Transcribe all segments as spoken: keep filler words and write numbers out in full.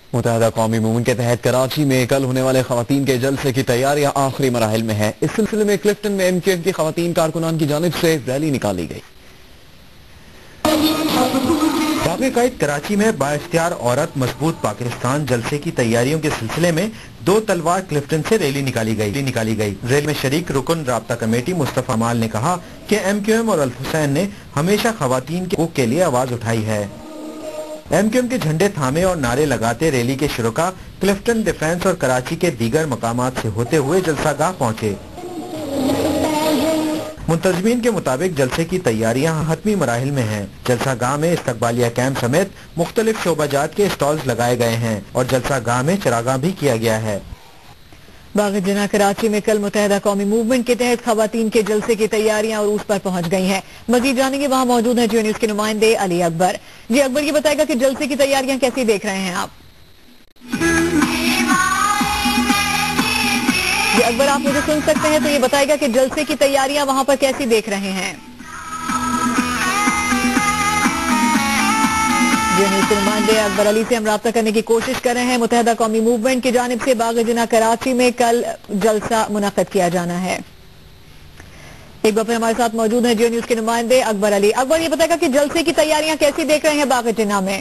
متحدہ قومی موومنٹ کے تحت کراچی میں کل ہونے والے خواتین کے جلسے کی تیاریاں آخری مراحل میں ہیں۔ اس سلسلے میں کلفٹن میں ایم کیو ایم کی خواتین کارکنان کی جانب سے ریلی نکالی گئی۔ باغ قائد کراچی میں بااختیار عورت مضبوط پاکستان جلسے کی تیاریوں کے سلسلے میں دو تلوار کلفٹن سے ریلی نکالی گئی نکالی گئی ریلی میں شریک رکن رابطہ کمیٹی مصطفیٰ مال نے کہا کہ ایم کیو ایم اور الحسین نے ہمیشہ خواتین کے حقوق کے لیے آواز اٹھائی ہے۔ ایم کیو ایم کے جھنڈے تھامے اور نعرے لگاتے ریلی کے شرکا کلفٹن، ڈیفنس اور کراچی کے دیگر مقامات سے ہوتے ہوئے جلسہ گاہ پہنچے۔ منتظمین کے مطابق جلسے کی تیاریاں حتمی مراحل میں ہیں۔ جلسہ گاہ میں استقبالیہ کیمپ سمیت مختلف شعبہ جات کے اسٹالز لگائے گئے ہیں اور جلسہ گاہ میں چراغاں بھی کیا گیا ہے۔ باغ جناح کراچی میں کل متحدہ قومی موومنٹ کے تحت خواتین کے جلسے کی تیاریاں عروج پر پہنچ گئی ہیں۔ مزید جانیں گے، وہاں موجود ہیں جیو نیوز کے نمائندے علی اکبر۔ جی اکبر، یہ بتائے گا کہ جلسے کی تیاریاں کیسی دیکھ رہے ہیں آپ؟ جی اکبر، آپ مجھے سن سکتے ہیں تو یہ بتائے گا کہ جلسے کی تیاریاں وہاں پر کیسی دیکھ رہے ہیں؟ جیو نیوز کے نمائندے اکبر علی سے ہم رابطہ کرنے کی کوشش کر رہے ہیں۔ متحدہ قومی موومنٹ کی جانب سے باغ جناح کراچی میں کل جلسہ منعقد کیا جانا ہے۔ ایک بار پھر ہمارے ساتھ موجود ہیں جیو نیوز کے نمائندے اکبر علی۔ اکبر، یہ بتائے گا کہ جلسے کی تیاریاں کیسی دیکھ رہے ہیں باغ جناح میں؟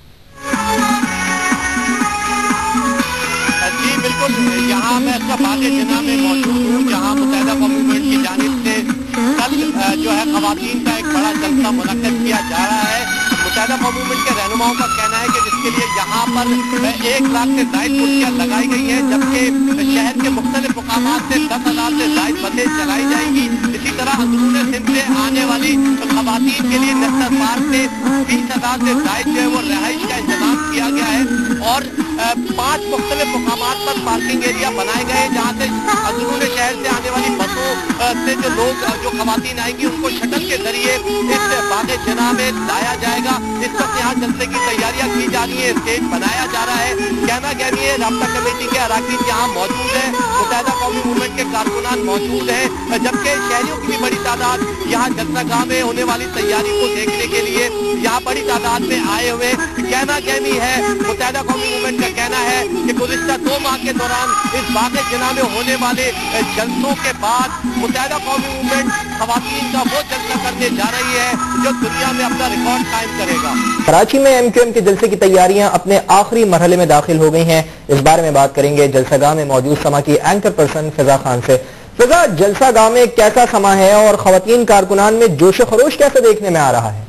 جی بالکل، یہاں میں باغ جناح میں موجود ہوں جہاں متحدہ قومی موومنٹ کی جانب سے کل جو ہے خواتین کا ایک بڑا جلسہ منعقد کیا جا رہا ہے۔ متحدہ قومی موومنٹ کے رہنماؤں کا کہنا ہے کہ جس کے لیے یہاں پر ایک لاکھ سے زائد کرسیاں لگائی گئی ہیں، جبکہ شہر کے مختلف مقامات سے دس ہزار سے زائد بسیں چلائی جائیں گی۔ اسی طرح اندرون سندھ سے آنے والی خواتین کے لیے نصر پارک سے بیس ہزار سے زائد جو ہے وہ رہائش کا انتظام کیا گیا ہے اور پانچ مختلف مقامات پر پارکنگ ایریا بنائے گئے ہیں جہاں سے اندرون شہر سے آنے والی بسوں سے جو لوگ جو خواتین آئیں گی ان کو شٹل کے ذریعے اس باغ جناح میں لایا جائے گا۔ اس وقت یہاں جلسے کی تیاریاں کی جا رہی ہیں، اسٹیج بنایا جا رہا ہے۔ کہنا کہنی ہے رابطہ کمیٹی کے اراکین یہاں موجود ہیں، متحدہ قومی موومنٹ کے کارکنان موجود ہیں، جبکہ شہریوں کی بھی بڑی تعداد یہاں جلسہ گاہ میں ہونے والی تیاری کو دیکھنے کے لیے یہاں بڑی تعداد میں آئے ہوئے۔ کہنا کہنی ہے متحدہ قومی موومنٹ کا کہنا ہے کہ گزشتہ دو ماہ کے دوران اس باغ جناح میں ہونے والے جلسوں کے بعد متحدہ قومی موومنٹ خواتین کا وہ جلسہ کرنے جا رہی ہے جو دنیا میں اپنا ریکارڈ قائم کرے گا۔ کراچی میں ایم کیو ایم کے جلسے کی تیاریاں اپنے آخری مرحلے میں داخل ہو گئی ہیں۔ اس بارے میں بات کریں گے جلسہ گاہ میں موجود سما کی اینکر پرسن فضا خان سے۔ فضا، جلسہ گاہ میں کیسا سما ہے اور خواتین کارکنان میں جوش و خروش کیسے دیکھنے میں آ رہا ہے؟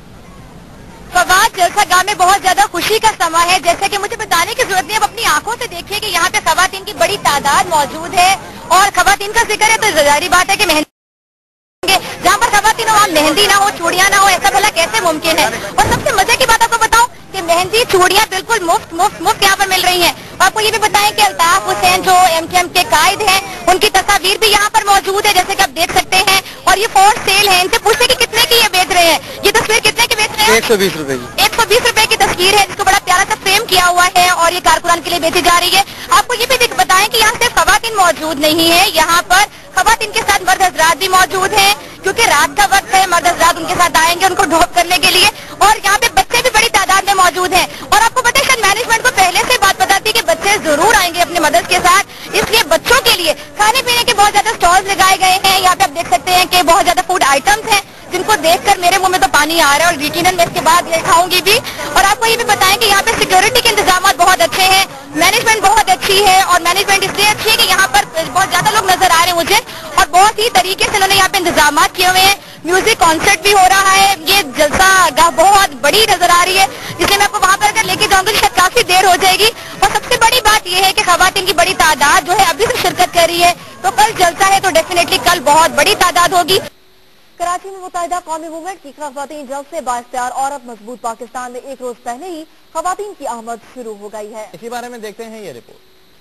فواد، جلسہ گاہ میں بہت زیادہ خوشی کا سما ہے۔ جیسا کہ مجھے بتانے کی ضرورت نہیں، اب اپنی آنکھوں سے دیکھیے کہ یہاں پہ خواتین کی بڑی تعداد موجود ہے اور خواتین کا ذکر ہے تو ظاہری بات ہے کہ مہندی جہاں پر خواتین ہو وہاں مہندی نہ ہو، چوڑیاں نہ ہو، ایسا بھلا کیسے ممکن ہے؟ اور سب سے مزے کی بات آپ کو بتاؤں کہ مہندی چوڑیاں بالکل مفت مفت مفت یہاں پر مل رہی ہیں۔ آپ کو یہ بھی بتائیں کہ الطاف حسین جو ایم کیو ایم کے قائد ہیں ان کی تصاویر بھی یہاں پر موجود ہے، جیسے کہ آپ دیکھ سکتے ہیں، اور یہ فور سیل ہے۔ ان سے پوچھتے کہ کتنے کی یہ بیچ رہے ہیں؟ یہ تصویر کتنے کی بیچ رہے ہیں؟ ایک سو بیس روپے کی ایک سو بیس روپے کی تصویر ہے جس کو بڑا پیارا سا فریم کیا ہوا ہے اور یہ کارکنان کے لیے بیچی جا رہی ہے۔ آپ کو یہ بھی بتائیں کہ یہاں صرف خواتین موجود نہیں ہے، یہاں پر خواتین کے ساتھ مرد حضرات بھی موجود ہیں کیونکہ رات کا وقت ہے، مرد حضرات ان کے ساتھ آئیں گے ان کو ڈھوپ کرنے کے لیے، اور یہاں پہ بچے بھی بڑی تعداد میں موجود ہیں۔ اور آپ کو پتہ ہے شاید مینجمنٹ کو پہلے سے بات پتا تھی کہ بچے ضرور آئیں گے اپنے مدد کے ساتھ، اس لیے بچوں کے لیے کھانے پینے کے بہت زیادہ اسٹالز لگائے گئے ہیں۔ یہاں پہ آپ دیکھ سکتے ہیں کہ بہت زیادہ فوڈ آئٹمس ہیں جن کو دیکھ کر میرے منہ میں تو پانی آ رہا ہے اور یقیناً میں اس کے بعد یہ کھاؤں گی بھی۔ اور آپ کو یہ بھی بتائیں کہ یہاں پہ سیکورٹی کے انتظامات بہت اچھے ہیں، مینجمنٹ بہت اچھی ہے، اور مینجمنٹ اس لیے اچھی ہے کہ یہاں پر بہت زیادہ لوگ نظر آ رہے ہیں مجھے اور بہت ہی طریقے سے انہوں نے یہاں پہ انتظامات کیے ہوئے ہیں۔ میوزک کانسرٹ بھی ہو رہا ہے، یہ جلسہ گاہ بہت بڑی نظر آ رہی ہے، اس لیے میں آپ کو وہاں پر اگر لے کے جاؤں گی شاید کافی دیر ہو جائے گی۔ اور سب سے بڑی بات یہ ہے کہ خواتین کی بڑی تعداد جو ہے ابھی سے شرکت کر رہی ہے، تو کل جلسہ ہے تو ڈیفینیٹلی کل بہت بڑی تعداد ہوگی۔ کراچی میں متحدہ قومی موومنٹ کی خواتین جلسے بااختیار عورت مضبوط پاکستان میں ایک روز پہلے ہی خواتین کی آمد شروع ہو گئی ہے۔ اسی بارے میں دیکھتے ہیں یہ رپورٹ۔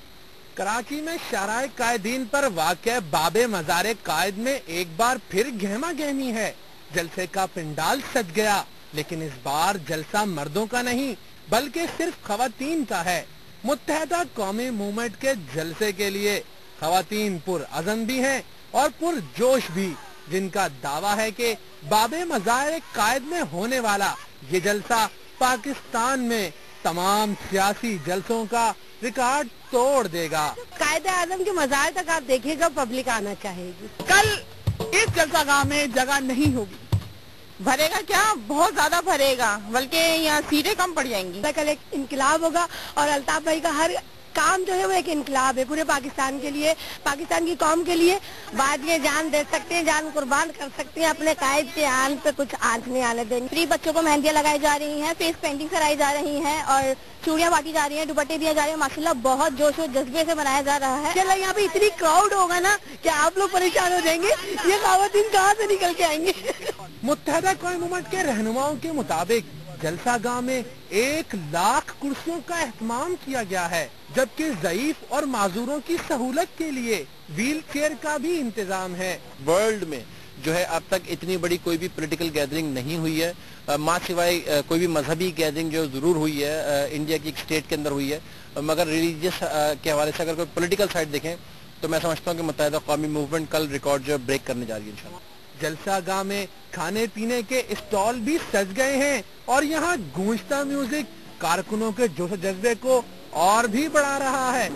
کراچی میں شاہراہ قائدین پر واقع باب مزار قائد میں ایک بار پھر گہما گہمی ہے۔ جلسے کا پنڈال سج گیا، لیکن اس بار جلسہ مردوں کا نہیں بلکہ صرف خواتین کا ہے۔ متحدہ قومی موومنٹ کے جلسے کے لیے خواتین پر عزم بھی ہیں اور پر جوش بھی، جن کا دعویٰ ہے کہ باب مزار قائد میں ہونے والا یہ جلسہ پاکستان میں तमाम सियासी जलसों का रिकॉर्ड तोड़ देगा। कायदे आजम के मज़ार तक आप देखिएगा पब्लिक आना चाहेगी। कल इस जलसागाह में जगह नहीं होगी। भरेगा क्या, बहुत ज्यादा भरेगा, बल्कि यहाँ सीटें कम पड़ जाएंगी। कल एक इनकलाब होगा और अल्ताफ भाई का हर काम जो है वो एक इनकलाब है पूरे पाकिस्तान के लिए, पाकिस्तान की कौम के लिए। बाद ये जान दे सकते हैं, जान कुर्बान कर सकते हैं, अपने कायद के आन पे कुछ आंच नहीं आने देंगे। फ्री बच्चों को मेहंदियाँ लगाई जा रही हैं, फेस पेंटिंग कराई जा रही हैं और चूड़ियाँ बांटी जा रही हैं, दुपट्टे दिए जा रहे हैं। माशाल्लाह बहुत जोश और जज्बे से मनाया जा रहा है। चलो यहाँ पे इतनी क्राउड होगा ना कि आप लोग परेशान हो जाएंगे, ये ख़वातीन कहाँ से निकल के आएंगे। मुत्तहदा कौम मूवमेंट के रहनुमाओं के मुताबिक जलसागाह में एक लाख कुर्सियों का एहतमाम किया गया है, जबकि ज़ईफ और माजूरों की सहूलत के लिए व्हील चेयर का भी इंतजाम है। वर्ल्ड में जो है अब तक इतनी बड़ी कोई भी पॉलिटिकल गैदरिंग नहीं हुई है, माँ सिवाय कोई भी मजहबी गैदरिंग जो जरूर हुई है इंडिया की एक स्टेट के अंदर हुई है, मगर रिलीजियस के हवाले से अगर कोई पॉलिटिकल साइड देखें तो मैं समझता हूँ कि मुत्तहदा कौमी मूवमेंट कल रिकॉर्ड जो ब्रेक करने जा रही है इंशाल्लाह। जलसागाह में खाने पीने के स्टॉल भी सज गए हैं और यहाँ गूंजता म्यूजिक कारकुनों के जोश जज्बे को और भी बढ़ा रहा है।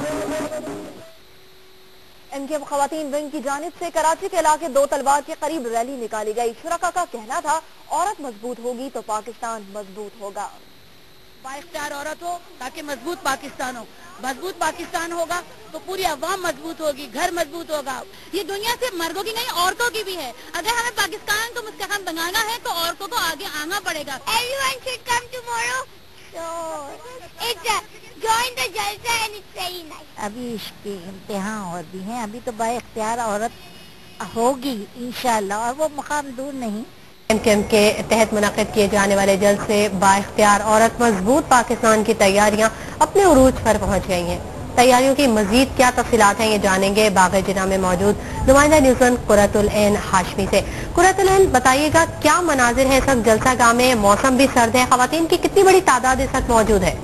एमकेएम खवातीन विंग की जानिब से कराची के इलाके दो तलवार के करीब रैली निकाली गई। शुरका का कहना था, औरत मजबूत होगी तो पाकिस्तान मजबूत होगा। बाइख्तियार औरत हो ताकि मजबूत पाकिस्तान हो, मजबूत पाकिस्तान होगा तो पूरी अवाम मजबूत होगी, घर मजबूत होगा। ये दुनिया सिर्फ मर्दों की नहीं औरतों की भी है। अगर हमें पाकिस्तान को मुस्तहकम बनाना है तो औरतों को आगे आना पड़ेगा। Everyone should come tomorrow. So it's a, join the jalsa and it's very nice. अभी इसके इम्तिहान और भी हैं, अभी तो बाइख्तियार औरत होगी इंशाल्लाह और वो मकाम दूर नहीं। एमकेएम के तहत मुनक़िद किए जाने वाले जलसे बाइख्तियार औरत मजबूत पाकिस्तान की तैयारियां अपने उरूज पर पहुंच गई हैं। तैयारियों की मजीद क्या तफसीलात हैं ये जानेंगे बाग़ जिना में मौजूद नुमाइंदा न्यूज़ कुर्रतुल ऐन हाशमी से। कुर्रतुल ऐन बताइएगा क्या मनाजिर है इस वक्त जलसागाह में, मौसम भी सर्द है, खवातीन की कितनी बड़ी तादाद इस वक्त मौजूद है?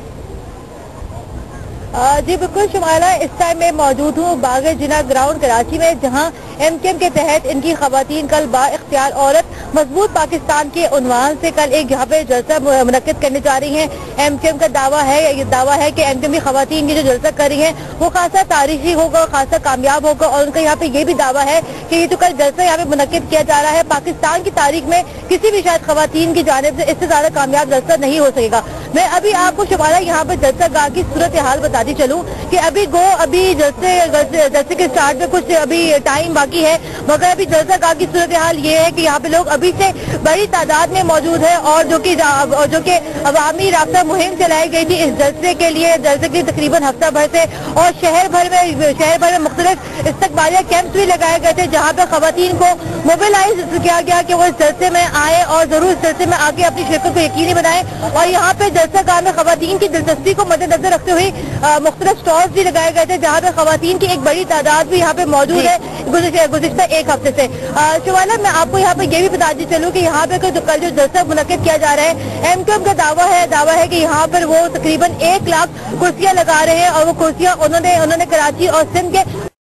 जी बिल्कुल शुमाला, इस टाइम में मौजूद हूँ बाग़ जिना ग्राउंड कराची में, जहाँ एमकेएम के तहत इनकी खवातीन कल बाइख्तियार औरत मजबूत पाकिस्तान के उन्वान से कल एक यहाँ पे जलसा मुनक़िद करने जा रही हैं। एमकेएम का दावा है ये दावा है कि एमकेएम की खवातीन की जो जलसा कर रही हैं वो खासा तारीखी होगा, खासा कामयाब होगा और उनका यहाँ पे ये भी दावा है कि ये जो कल जलसा यहाँ पे मुनक़िद किया जा रहा है पाकिस्तान की तारीख में किसी भी शायद खवातीन की जानिब से इससे ज्यादा कामयाब जलसा नहीं हो सकेगा। मैं अभी आपको शुमाला यहाँ पे जलसा गाह की सूरत हाल बताती चलूँ कि अभी गो अभी जलसे जलसे के स्टार्ट में कुछ अभी टाइम बाकी है, मगर अभी जलसा गाह की सूरत हाल ये है कि यहाँ पे लोग अभी से बड़ी तादाद में मौजूद है और जो कि जो कि अवामी राब्ता मुहिम चलाई गई थी इस जलसे के लिए, जलसे की तकरीबन हफ्ता भर से, और शहर भर में शहर भर में मुख्तलिफ इस्तकबालिया कैंप्स भी लगाए गए थे जहाँ पे खवातीन को मोबिलाइज किया गया कि वो इस जलसे में आए और जरूर इस जलसे में आके अपनी शिरकत को यकीनी बनाए। और यहाँ पे जलसा गाह में खवातीन की दिलचस्पी को मद्देनजर रखते हुए मुख्तलिफ स्टॉल्स भी लगाए गए थे जहाँ पे खवातीन की एक बड़ी तादाद भी यहाँ पे मौजूद है गुज़िश्ता एक हफ्ते से। शुमाला मैं आपको यहाँ पे ये भी बताती चलूँ कि यहाँ पे कल जो जलसा मुनक़िद किया जा रहा है एमकेएम का दावा है दावा है कि यहाँ पर वो तकरीबन एक लाख कुर्सियाँ लगा रहे हैं और वो कुर्सियाँ उन्होंने उन्होंने कराची और सिंध के,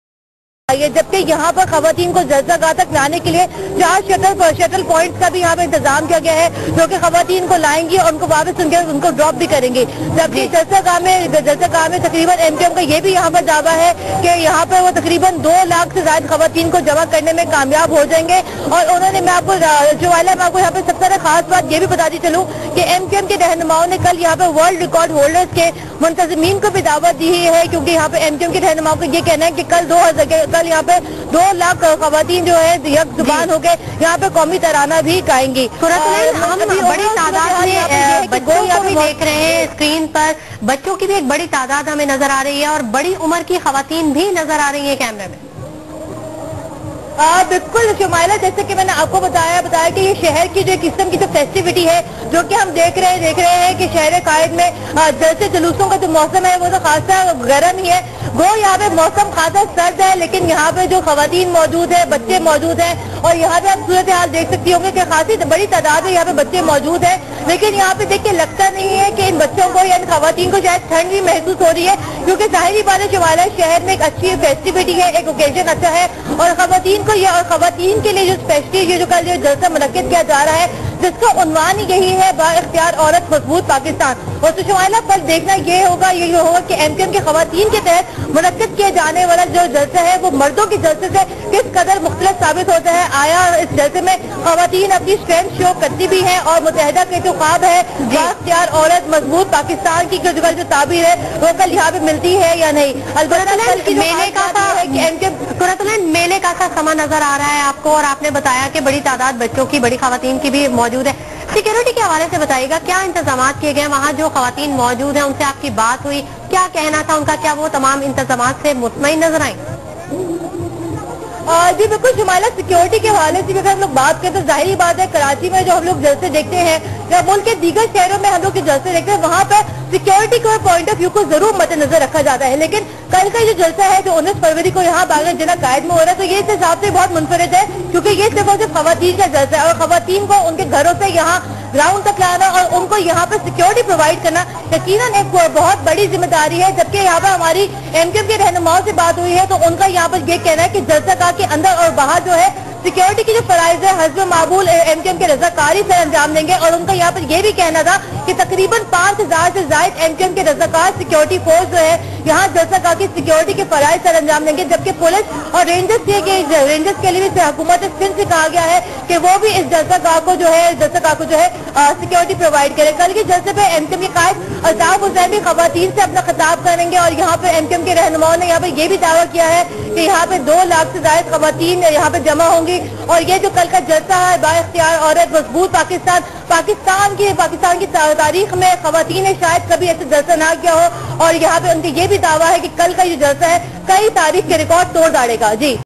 जबकि यहाँ पर खवातीन को जलसा गाह तक लाने के लिए चार शटल शटल पॉइंट्स का भी यहाँ पे इंतजाम किया गया है जो कि खवातीन को लाएंगी और उनको वापस उनके उनको ड्रॉप भी करेंगे। जबकि जलसा गाह में जलसा गाह में तकरीबन एमकेएम का ये भी यहाँ पर दावा है कि यहाँ पर वो तकरीबन दो लाख से ज्यादा खवातीन को जमा करने में कामयाब हो जाएंगे। और उन्होंने मैं आपको जो वाला मैं आपको यहाँ पे सबसे ज्यादा खास बात ये भी बताती चलूँ कि एमकेएम के रहनुमाओं ने कल यहाँ पे वर्ल्ड रिकॉर्ड होल्डर्स के मुंतज़मीन को भी दावत दी है, क्योंकि यहाँ पे एमकेएम के रहनुमाओं को ये कहना है कि कल दो हजार कल यहाँ पे दो लाख खवातीन जो है यक जुबान हो गए यहाँ पे कौमी तराना भी गाएंगी। हम बड़ी तादाद में बच्चों को भी देख रहे हैं स्क्रीन पर, बच्चों की भी एक बड़ी तादाद हमें नजर आ रही है और बड़ी उम्र की खवातीन भी नजर आ रही है कैमरे में। बिल्कुल शुमाइला, जैसे कि मैंने आपको बताया बताया कि ये शहर की जो किस्म की जो फेस्टिविटी है जो कि हम देख रहे हैं देख रहे हैं कि शहर कायद में जलसे जुलूसों का जो मौसम है वो तो खासा गर्म ही है। वो यहाँ पे मौसम खासा सर्द है, लेकिन यहाँ पे जो खवातीन मौजूद है, बच्चे मौजूद हैं और यहाँ पे आप सूरत हाल देख सकती होंगे कि खासी बड़ी तादाद में यहाँ पे बच्चे मौजूद हैं। लेकिन यहाँ पे देखिए लगता नहीं है कि इन बच्चों को या इन खवातीन को शायद ठंड भी महसूस हो रही है, क्योंकि जाहिर बात है शुमाइला शहर में एक अच्छी फेस्टिविटी है, एक ओकेजन अच्छा है और खवातीन को ये और खवातीन के लिए जो फेस्टिवल जो कल जो जलसा मुनक़िद किया जा रहा है जिसका उन्वान यही है बाइख्तियार औरत मजबूत पाकिस्तान। और तो शुमाइला कल देखना ये होगा ये होगा कि एमकेएम के खवातीन के तहत मुनक्किद किए जाने वाला जो जलसा है वो मर्दों के जलसे से किस कदर मुख्तलिफ साबित होता है। आया इस जलसे में खवातीन अपनी स्ट्रेंथ शो करती भी है और मुतहदा के जो ख्वाब है बाइख्तियार औरत मजबूत पाकिस्तान की जो जो ताबीर है वो कल यहाँ पे मिलती है या नहीं। अलबत्ता मेले का सा एमकेएम मेले का सा समा नजर आ रहा है आपको, और आपने बताया कि बड़ी तादाद बच्चों की बड़ी खवातीन की भी मौजूद है। सिक्योरिटी के हवाले से बताइएगा क्या इंतजाम किए गए, वहाँ जो खवातीन मौजूद हैं उनसे आपकी बात हुई, क्या कहना था उनका, क्या वो तमाम इंतजाम से मुतमईन नजर आए? जी बिल्कुल शुमाइला, सिक्योरिटी के हवाले से अगर हम लोग बात करें तो जाहिर बात है कराची में जो हम लोग जलसे देखते हैं या मुल्क के दीगर शहरों में हम लोग जलसे देखते हैं वहाँ पर सिक्योरिटी के पॉइंट ऑफ व्यू को जरूर मद्देनजर रखा जाता है। लेकिन कल का जो जलसा है जो उन्नीस फरवरी को यहाँ बाग़ जिना कायद में हो रहा है तो ये इस हिसाब से बहुत मुनफरिद है क्योंकि ये सिर्फ और सिर्फ खवातीन का जलसा है और खवातीन को उनके घरों से यहाँ ग्राउंड तक लाना और उनको यहाँ पर सिक्योरिटी प्रोवाइड करना यकीनन एक बहुत बड़ी जिम्मेदारी है। जबकि यहाँ पर हमारी एमकेएम के रहनुमाओं से बात हुई है तो उनका यहाँ पर ये कहना है कि जलसा गाह के अंदर और बाहर जो है सिक्योरिटी की जो फराइज है हस्ब मामूल एमकेएम के रजाकारी से अंजाम देंगे। और उनका यहाँ पर यह भी कहना था कि तकरीबन पाँच हजार से जायद एमकेएम के रजाकार सिक्योरिटी फोर्स जो है यहाँ जलसा गाह की सिक्योरिटी के फराइज से अंजाम देंगे। जबकि पुलिस और रेंजर्स के रेंजर्स के लिए भी हुकूमत सिंध से कहा गया है कि वो भी इस जलसा गाह को जो है जलसा गाह को जो है सिक्योरिटी प्रोवाइड करे। कल के जलसे पे एमकेएम के कायद अल्ताफ हुसैन भी खवातीन से अपना खिताब करेंगे और यहाँ पे एमकेएम के रहनुमाओं ने यहाँ पे ये भी दावा किया है कि यहाँ पे दो लाख से ज्यादा खवातीन यहाँ पे जमा होंगी। और ये जो कल का जलसा है बाइख्तियार औरत मजबूत पाकिस्तान पाकिस्तान की पाकिस्तान की तारीख में खवातीन ने शायद कभी ऐसे जलसा ना किया हो और यहाँ पे उनके ये भी दावा है कि कल का ये जलसा है कई तारीख के रिकॉर्ड तोड़ डालेगा। जी।